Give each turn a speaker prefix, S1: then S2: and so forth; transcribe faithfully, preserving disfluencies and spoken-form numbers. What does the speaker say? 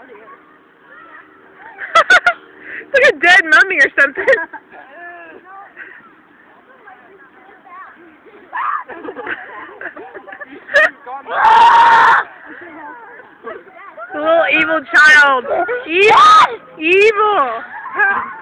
S1: It's like a dead mummy or something. The little evil child. Evil! Evil!